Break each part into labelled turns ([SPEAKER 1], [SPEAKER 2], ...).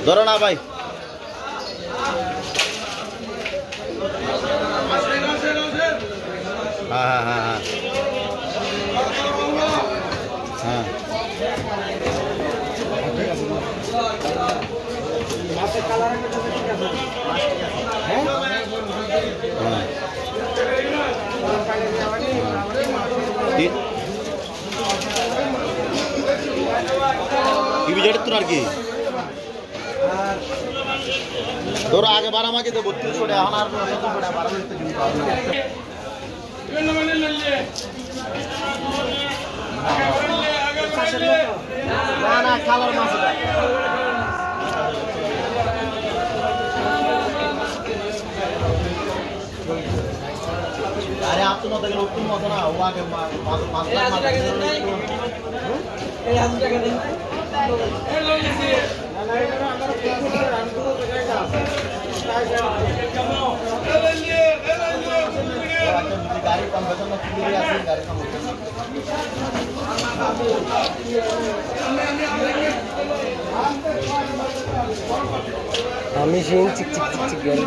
[SPEAKER 1] ধরো না ভাই। হ্যাঁ হ্যাঁ হ্যাঁ হ্যাঁ হ্যাঁ টিভি জেটের তো আর কি ধরো আগে 12 মাঝে 3200 টাকা এখন আর 700 টাকা 12 না না কালার মাছ আরে आप तो मत अगर तुम मत ना हुआ के मास এই 1000 টাকা দেন এই লো নিছি না না এটা আমরা রানপুর জায়গা গাড়ি কম বেতন না পুরো আছে গাড়ি কম
[SPEAKER 2] আমি সিং চিক চিক চিক গেল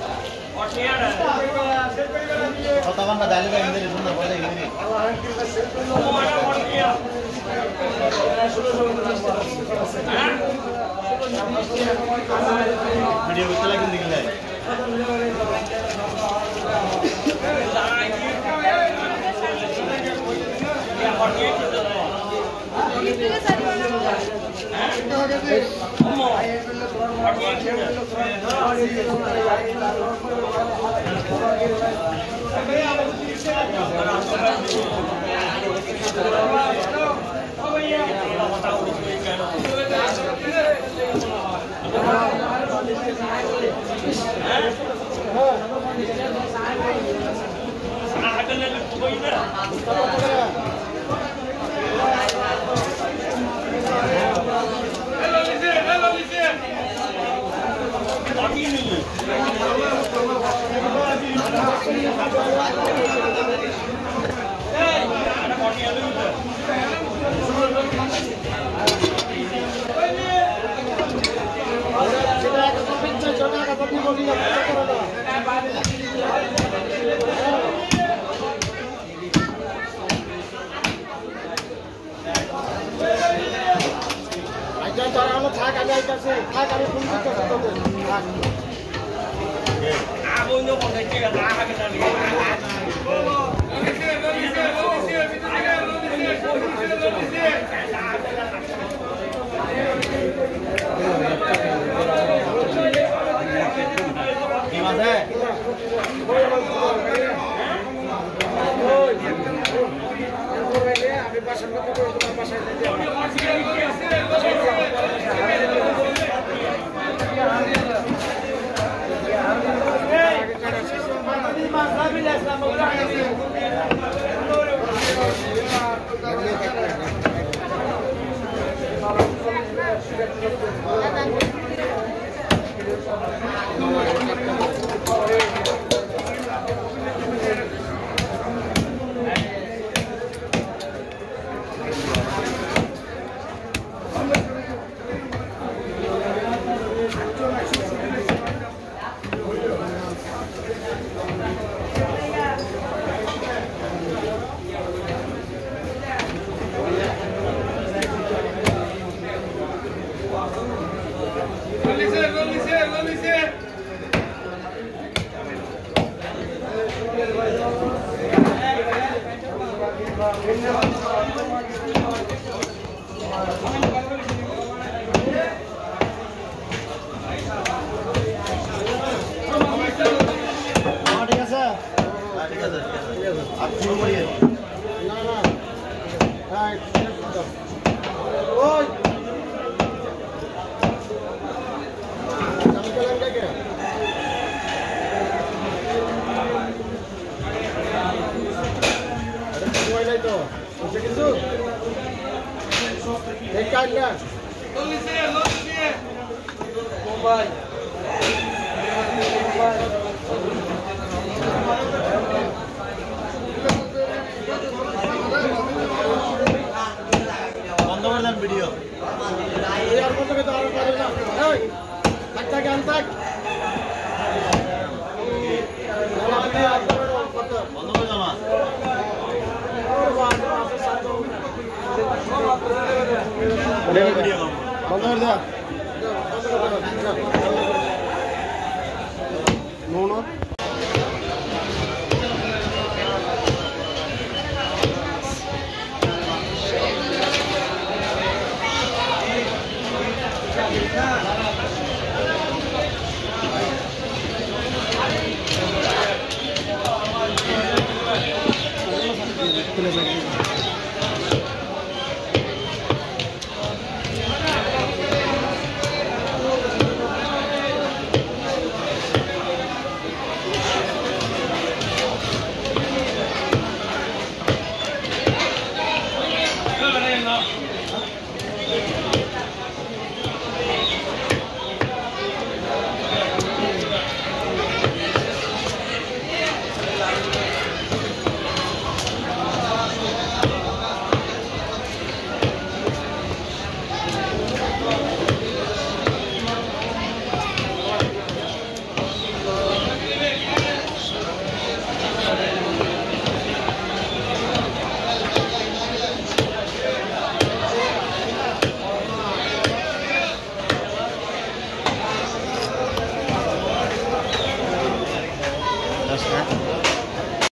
[SPEAKER 1] কতক্ষণ না দাঁড়িয়ে দাঁড়িয়ে ইন্দে সুন্দর বলে ইন্দে ভিডিও করতে লাগে দেখলে বন্ধ করে দেন ভিডিও। বন্ধ করে দেয়া নো খুলে